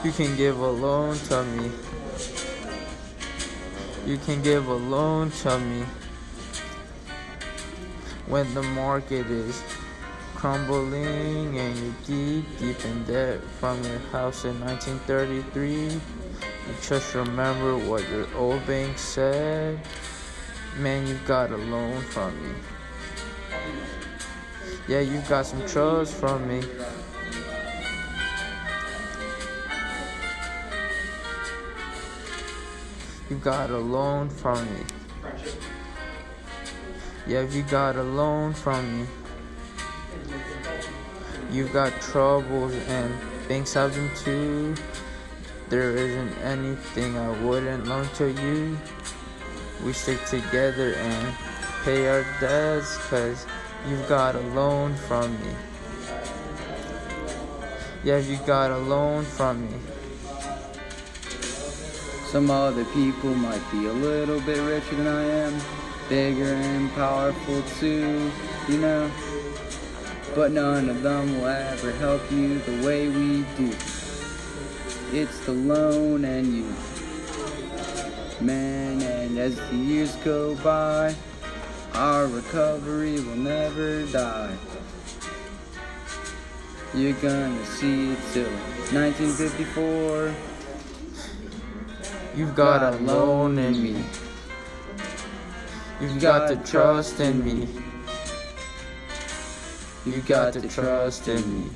You can give a loan to me. You can give a loan to me. When the market is crumbling and you're deep in debt from your house in 1933, you just remember what your old bank said. Man, you got a loan from me. Yeah, you got some trust from me. You got a loan from me. Yeah, you got a loan from me. You got troubles and banks have them too. There isn't anything I wouldn't loan to you. We stick together and pay our debts, 'cause you've got a loan from me. Yeah, you got a loan from me. Some other people might be a little bit richer than I am, bigger and powerful too, you know. But none of them will ever help you the way we do. It's the loan and you, man, and as the years go by, our recovery will never die. You're gonna see it till 1954. You've got a loan in me. You've got to trust in me. You got to trust in me.